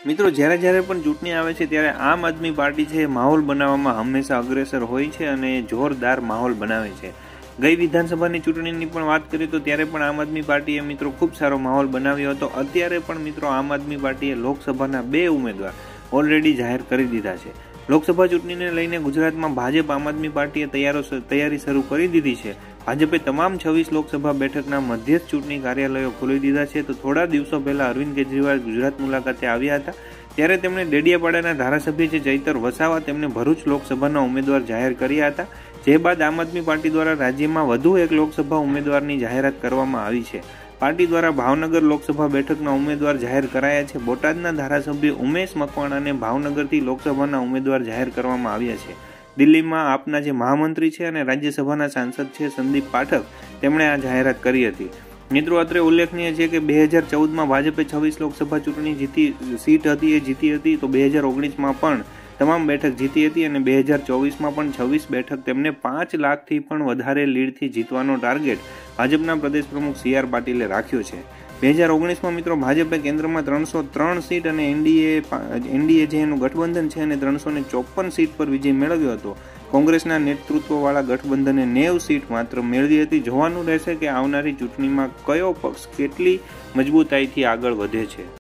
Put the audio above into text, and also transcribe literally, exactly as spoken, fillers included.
મિત્રો, જ્યારે જ્યારે પણ ચૂંટણી આવે છે ત્યારે આમ આદમી પાર્ટી છે માહોલ બનાવવામાં હંમેશા અગ્રેસર હોય છે અને જોરદાર માહોલ બનાવે છે. ગઈ વિધાનસભાની ચૂંટણીની પણ વાત કરીએ તો ત્યારે પણ આમ આદમી પાર્ટીએ મિત્રો ખૂબ સારો માહોલ બનાવ્યો હતો. અત્યારે પણ મિત્રો આમ આદમી પાર્ટીએ લોકસભાના બે ઉમેદવાર ઓલરેડી જાહેર કરી દીધા છે. લોકસભા ચૂંટણીને લઈને ગુજરાતમાં ભાજપ આમ આદમી પાર્ટીએ તૈયારો તૈયારી શરૂ કરી દીધી છે. ભાજપે તમામ છવ્વીસ લોકસભા બેઠકના મધ્યસ્થ ચૂંટણી કાર્યાલયો ખોલી દીધા છે. તો થોડા દિવસો પહેલા અરવિંદ કેજરીવાલ ગુજરાત મુલાકાતે આવ્યા હતા ત્યારે તેમણે ડેડિયાપાડાના ધારાસભ્ય છે ચૈતર વસાવા તેમને ભરૂચ લોકસભાના ઉમેદવાર જાહેર કર્યા હતા. જે બાદ આમ આદમી પાર્ટી દ્વારા રાજ્યમાં વધુ એક લોકસભા ઉમેદવારની જાહેરાત કરવામાં આવી છે. પાર્ટી દ્વારા ભાવનગર લોકસભા બેઠકના ઉમેદવાર જાહેર કરાયા છે. બોટાદના ધારાસભ્ય ઉમેશ મકવાણાને ભાવનગરથી લોકસભાના ઉમેદવાર જાહેર કરવામાં આવ્યા છે. દિલ્હીમાં આપના જે મહામંત્રી છે અને રાજ્યસભાના સાંસદ છે સંદીપ પાઠક તેમણે આ જાહેરાત કરી હતી. મિત્રો, અત્રે ઉલ્લેખનીય છે કે બે હજાર ચૌદમાં ભાજપે છવ્વીસ લોકસભા ચૂંટણી જીતી સીટ હતી એ જીતી હતી. તો બે હજાર ઓગણીસમાં પણ તમામ બેઠક જીતી હતી અને બે હજાર ચોવીસમાં પણ છવ્વીસ બેઠક તેમને પાંચ લાખથી પણ વધારે લીડથી જીતવાનો ટાર્ગેટ ભાજપના પ્રદેશ પ્રમુખ સી આર પાટીલે રાખ્યો છે. બે હજાર ઓગણીસમાં મિત્રો ભાજપે કેન્દ્રમાં ત્રણસો ત્રણ સીટ અને એનડીએ એનડીએ જે એનું ગઠબંધન છે અને ત્રણસો ને ચોપન સીટ પર વિજય મેળવ્યો હતો. કોંગ્રેસના નેતૃત્વવાળા ગઠબંધને નેવ સીટ માત્ર મેળવી હતી. જોવાનું રહેશે કે આવનારી ચૂંટણીમાં કયો પક્ષ કેટલી મજબૂતાઈથી આગળ વધે છે.